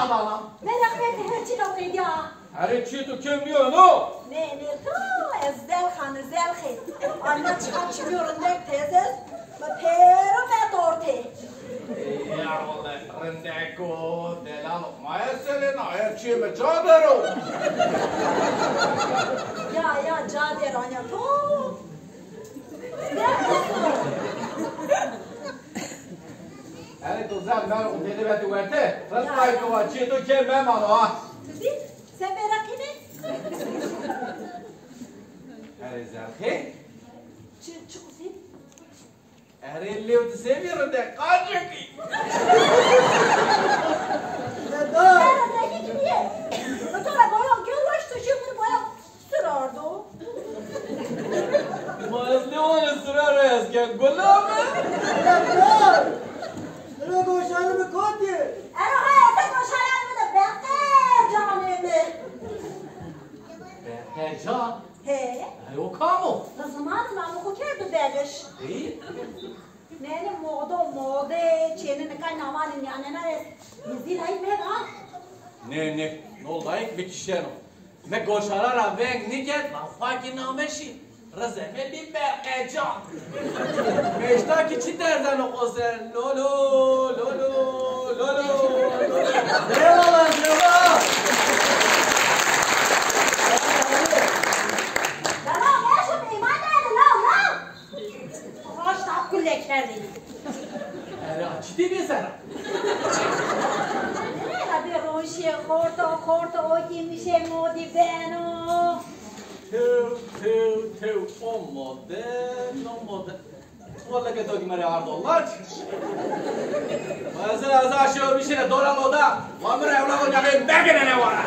bana. Merak etme her şey okuydu ya. Her çi tu kim diyor no? Ne to ezzel khanı zelxi. Anne çıkıyor ne tezes. Pero ne torte. Ya vallahi rindeko delal mayeselena her çi me cadero. Ya cadero ya to. Hani tu zem ben o dedi ve tu verte. Rastay kova çi tu kim me mano. Sen merak etme. Her zelxi. Çık. Her elli tu seviyorum de kaçıki. Nerede gidiyor? Sonra boya görüş şimdi boya sürardı. Mazlı onu sürer esken gulamı. Nereye koşanımı koydu? Ana hayata koşayan da bekle canımı. Heyecan. He? O kamo. Ne zaman ben bu kerdu derviş. İyi. Ne mode çenin kan namanın yanına bizil hay me ha. Ne oldu ayık bir kişiyen o. Me goşarara veng niket la faki nameşi. Rezeme bir heyecan. Meştaki çi derden o kozen. Lolo. Eyvallah. Ciddi bir sen. Ne roşe korto o kimişe modi beno. Tev o model. Valla que toki mere ardollar. Mesela az aşağı bir şeyle dolan oda. Vamır evla olacak begene ne var?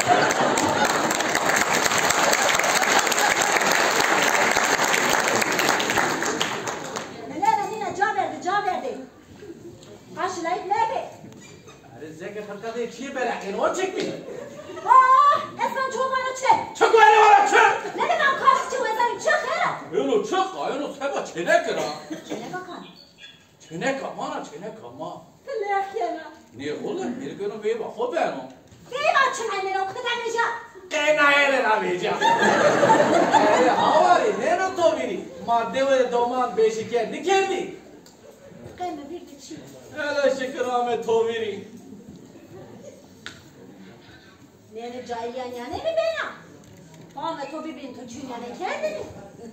Cevap verdi. Karşılayıp ne? Zeki fırkada çiğ belakin o çekti. Esman çok bana çek. Çık beni bana çık. Ne demek karşı çık esman çık hele. Yolu çık ayını seba çenek kıra. Çene bakan. Çenek ama. Leh yana. Ne oğlum bir günü bir bak o ben o. Değil açın annene o kadar neca. Kena ele rabeca. Havari ne no to biri. Madde ve doman beşiken ne geldi? Kıyma bir geçi. Hele şükür Ahmet to biri. Ne cahiliyen yani mi bana? Ahmet o birbirini tuçun yani kendini.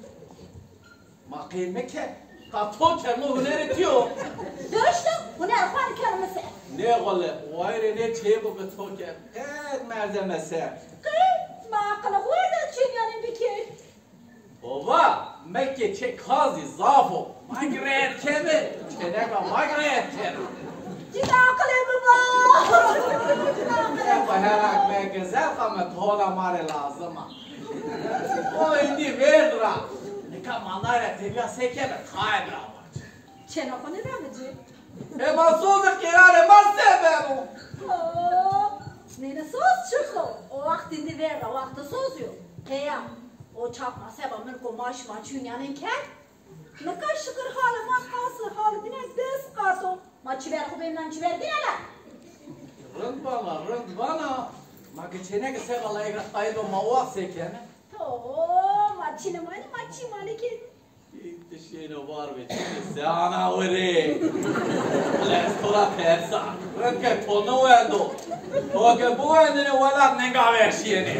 Ma kıymeke. Kato kelme hüner etiyor. Dövüştüm. Bu ne yapar kelimesi? Ne golle? Vayre ne çeybu kato kel. Et merzemese. Kıyım. Ma akıllı huyda çün yani bir ki. Baba, Mekke çek kazi zafo. Magret kemi. Çeneka magret kemi. Cida akıllı baba. Epa herak Mekke zelkame tola mare lazıma. O indi verdra. Nika mandayla tebya sekeme kaybra var. Çen oku ne demeci? Ema sozuk kirare masse benu. Nene söz çıktı. O vaktinde ver, o vakti söz yok. Kıyam. O çapma sebamın kumaş maçın yanınken. Ne kadar şükür halı makası halı dine des karto. Maçı ver kubemden çiver dinele. Rınd bana. Maki çeneke sebala egra kaydo mavak sekeme. Maçını mani ki. İşte şeyine var be çünkü seana vere. Lestora persa. Rındke tonu vendo. Toke bu vendine velat nenga versiyeni.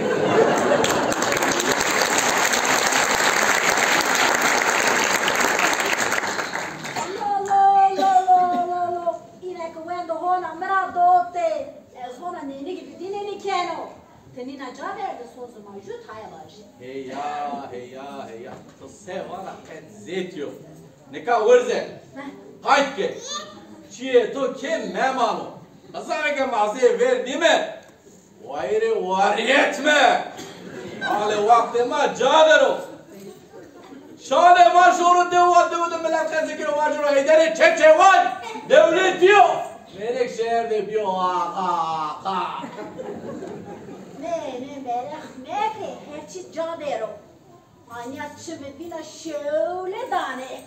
Tenina già verde sozum ajut hayalaş. Heya. To sevana penzetiyor. Neka vurze. Hayke. Çiye to kim memano. Azarga maze ver nime. Vayre variyetme. Ale vaktema cadero. Şade maşoru devu melek zikir vajro hedere çekçe var. Devlet diyor. Melek şehirde bir ha. Ne ki her çiz cadero. Anyatçı ve bina şöyle dane.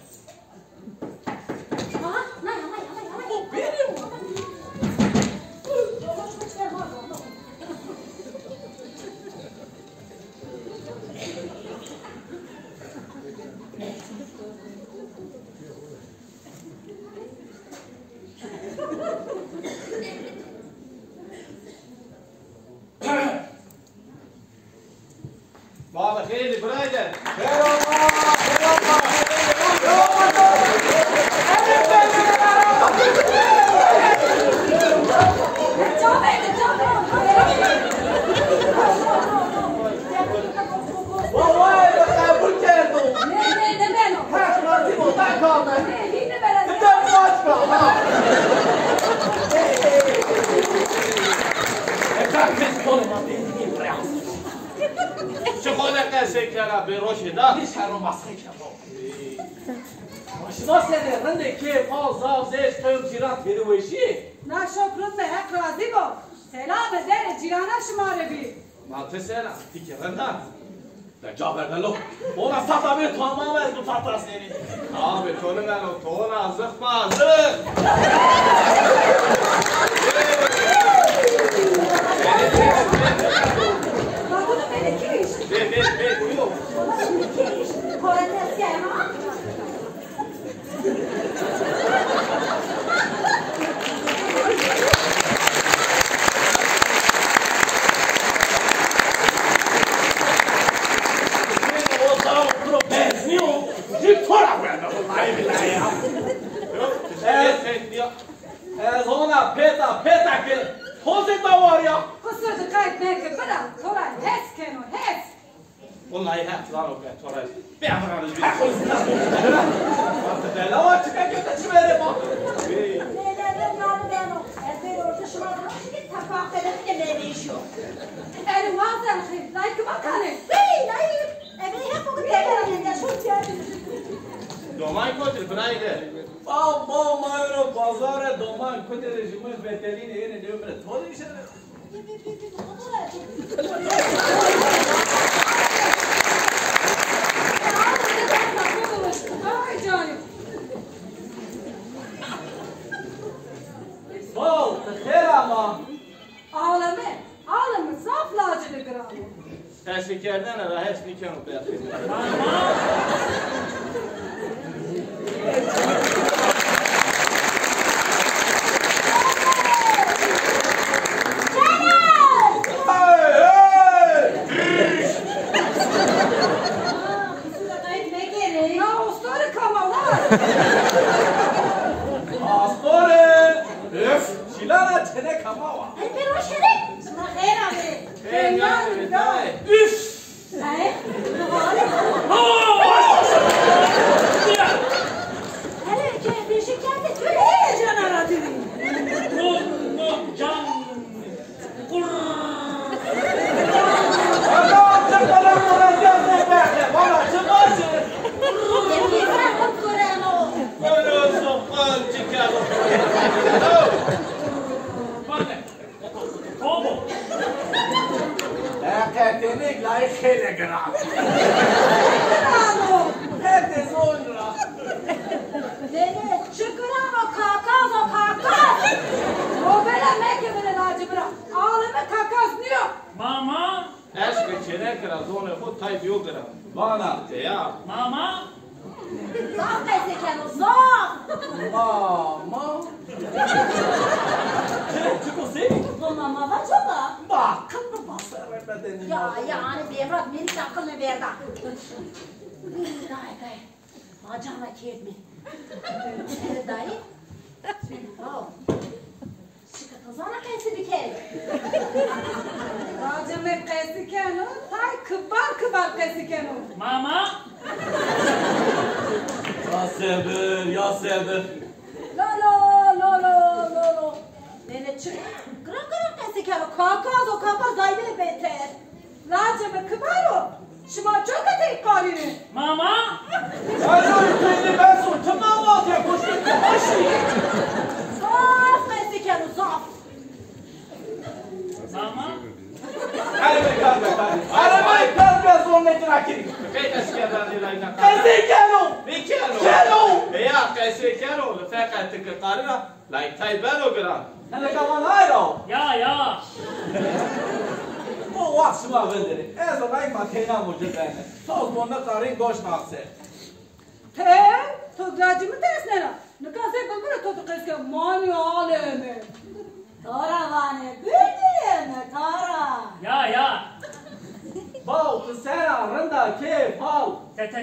Aha, nay. Benim. خیلی برایده چه خونه قصه کرده به روشه ده؟ هیچ هر رو مسخه کرده شما سنه رنده که پا زاو زیش تویم جیران بیرویشی نه شکرون به حق راضی با سلام در جیرانه شماره بی ما تسیرم دیگه رنده در جا بردلو اون از سفت بیر تو همه از دو سفت رسیدی به تونه منو تو نازخ مازخ بابونو بده کیش بیو کیش کارت نسیه ها از هونه پیتا که توزید باوریا قصر دقیق نکه برم تو را حس کنو حس والله هات لانو که تو رایز بیعمر عرض بی وقت دلاوه چکه که چی بره با ارو وازم خیلی لایک بکنه دومای کتر برایده با ما رو بازار دومان کت رژیمون بهترین اینه نمیره تو میشه آی جانم باو خیر اما عالمه صاف لاجل گرامو قصه کردن را هست میکنم بخیر آستوره شیلانه چنه کماوا خیلی گرام هده زون را شکران و کاکاز و بلا مکه بلا لاجبرا عالم کاکاز نیو ماما عشق چنه کرا زون خود تای بیو گرم بانا یا ماما صاف قصه کنو صاف ماما چه کسی؟ با ماما و چوبا با کم باسره بدنی یا yani بیرات میری تاکل نبیرده دای آجانا کید می دایی شکتازانا کسی بکری راجم قیسی کنو تای کبار قیسی کنو ماما یا سبر لولو نene چه گرم قصه کنو کاکاز دایده بهتر راجم کبارو شما چوکتی قارینه ماما آجوی خیلی بسون تو مواد کشتی کماشی صاف قصه کنو صاف ماما Arabayı kaz biraz zorla idrakiri. قیس کردن دیلاینا Kazı kelo. بیکنو یا قیسی کنو لفاقه تک قارنا لای تای بلو گرم Hele kaman hayra. یا Bu vaxşıma bildiri. Ez olay makina mujud bende. Soz bonna qarin goş naqse. تو راجم درس نه نکاسه بگو تو قیس که مانی عالمه تارا وانه بیدیم تارا یا Fal kısera rında ke fal.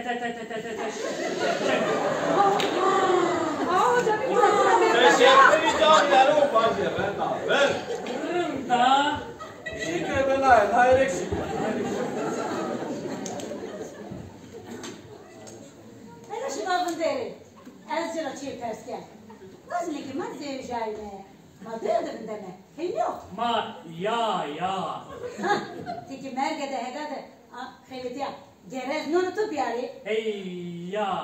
Aa canım burasına ben Teşekkür camilerim bacı Renda. Ver. Rında. Şükür belayın hayrek şükür. Hele şu davın deri. Ezcira çiğ tersken. Nasıl ki mat zevcayne. Ma duyadın deme. Hem yok. Ma ya. Tiki mergede hegade. Khevetiya. Gerez nunu tut yari. Hey ya.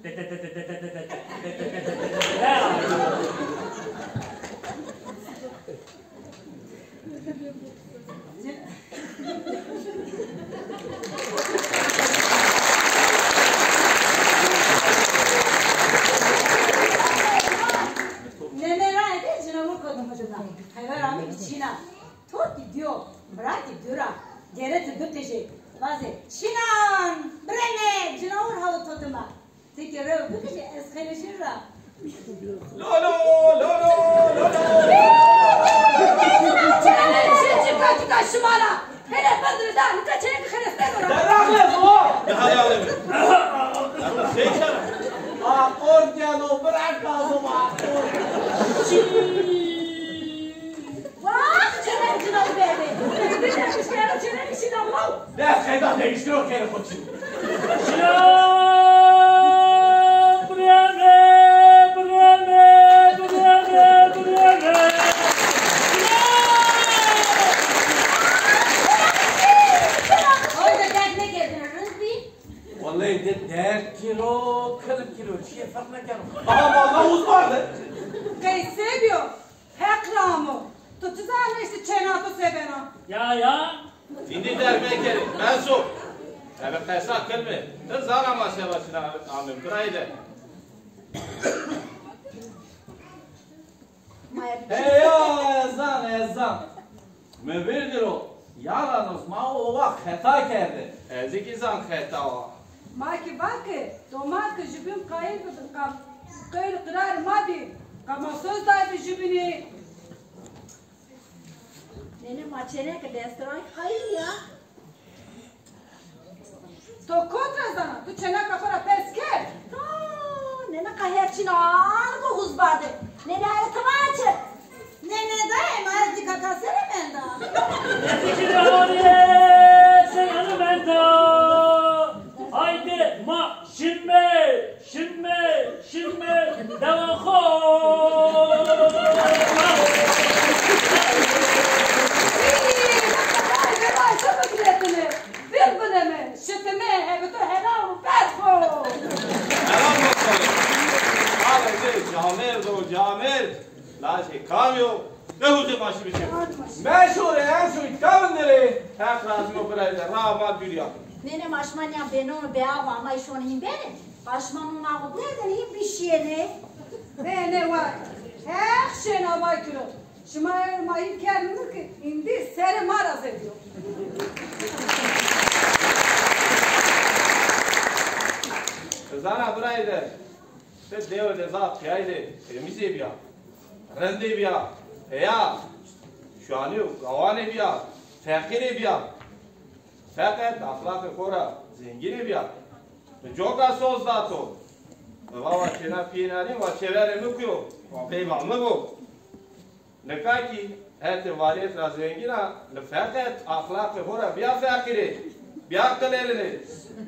Nemera ede cinavur kodum hocuna. Hayvar ami biçina. Tot gidiyor. Bırak gidiyor. Gere tüdü teşe. Vaze. Şinan. Brene. Cinavur havu totuma. Tiki rev. Bu kişi eskeleşir ra. Lolo. Çıkar kaşımana. Hele Bedr'den hiç çelik kırısten olur. Derakles o. Ne hali alemi? Seçer. Akordiano bırak kaldım akor. Vah canım canım benim. Bir de bir kere çelik işini almam. Ne feda değiştiriyor kere koçum. Orada dert ne geldin? Rızbi. Vallahi de 4 kilo, 40 kilo. Şiye fark ne kere? Aha vallahi uz vardı. Kay seviyor. Hekramı. Tutuzan işte çenatı sevena. Ya. Şimdi derbe kerim. Mensup. Evet kaysak kılmı. Kız zarama sevasına amim. Kıraydı. Maya bir Hey ya ezan. Mübirdir o. Yalnız ma o vakt hata kerdi. Ezik insan kheta o. Maki bakı. Domak jübün kayın kızım kam. Kayır kırar madi. Kama söz daydı jübünü. Nene maçene ke destran hayır ya. To kontra zana. Tu çena kafara pesker. Nene kahretçin ağır bu huzbardı. Nene hayatı Ne dayım? Azdi kakasere menda. Haydi ma şimdi devam Camir. La şey kamyo. Ne huzu başı bir şey. Meşhur en şu kavundiri. Tek lazım o kadar. Rahmat dünya. Nene maşmanya beno beava ama işon him beni. Başmanın ağabey neden him bir şey ne? Ne var? Her şey nabay kilo. Şımayır mayın kendini ki indi seri maraz ediyor. Kızana buraydı. Siz devre zat kıyaydı. Temiz ebiya. Rende ebiya. Heya. Şu an yok. Gavan ebiya. Fakir ebiya. Fakat ahlak-ı kora. Zengin ebiya. Çok az söz zato. Vava çena piyinalim ve çeverimi kuyo. Peygamlı bu. Ne ki her variyet ra zengina. Fakat ahlak-ı kora. Biya fakiri. Biya kılelini.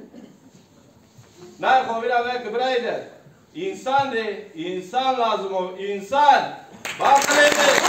Ne kovila ve kıbraydı. İnsan de, insan lazım o, insan. Bakın